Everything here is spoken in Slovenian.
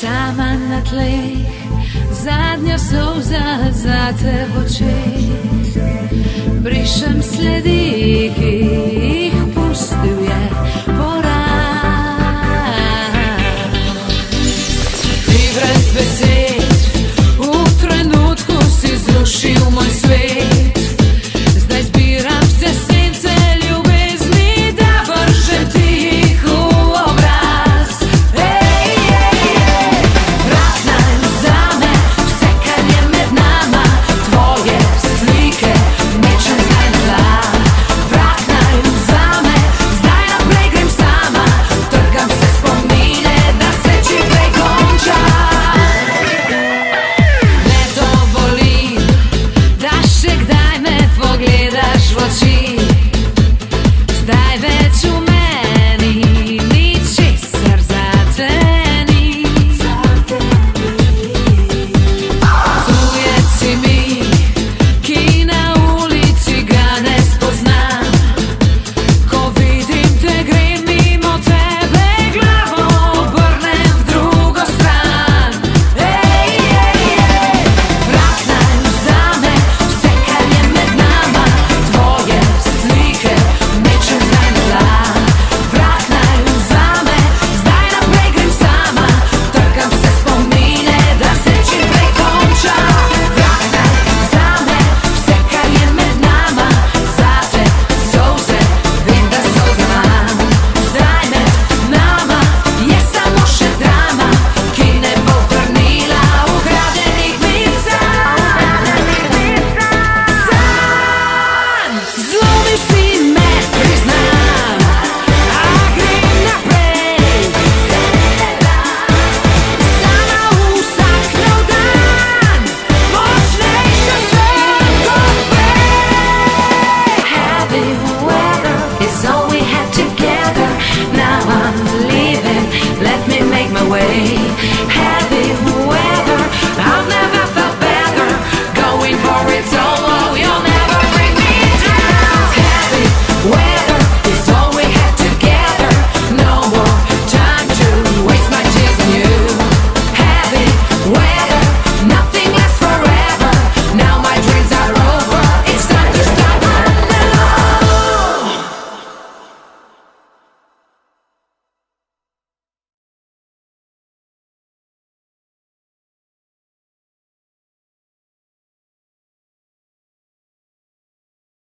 Sama na tleh, zadnja solza zate v očeh. Brišem sledi, ki jih pustil je poraz. Ti brez besed, v trenutku si zrušil moj svet. Zdaj zbiram vse sence ljubezni, da vržem ti jih v obraz. Vrag naj vzame vse, kar je med nama, tvoje slike mečem zdaj na tla. Vrag naj vzame, zdaj naprej grem sama, trgam se spomine, da se čim prej konča. Ne dovolim, da še kdaj me pogledaš v oči. Zdaj več v meni ničesar zate ni. Tujec si mi, ki na ulici ga ne spoznam. Ko vidim te, grem mimo tebe, glavo obrnem v drugo stran. Vrag naj vzame vse, kar je med nama, tvoje slike mečem zdaj na tla. Vrag naj vzame, zdaj naprej grem sama, trgam se spomine, da se čim prej konča. Vrag naj vzame vse, kar je med nama, zate solze, vem, da solze imam. Zdaj med nama je samo še drama, ki ne bo vrnila ukradenih mi sanj. Zlo